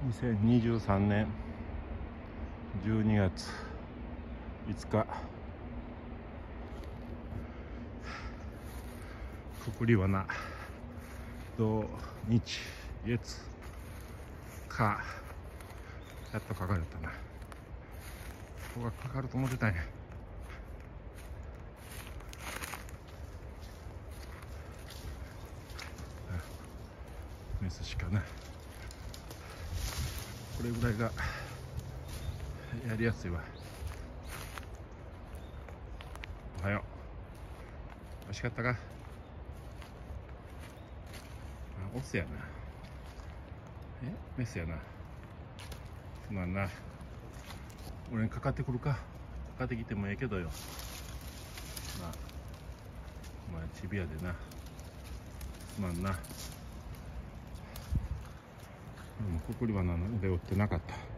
2023年12月5日くくりはな土日月火やっとかかるったな。ここがかかると思ってたんや。メスしかない。これぐらいがやりやすいわ。おはよう。美味しかったか？オスやな。メスやな。すまんな。俺にかかってくるか。かかってきてもええけどよ。まあ、お前チビやでな。すまんな。でもくくり花の腕折ってなかった。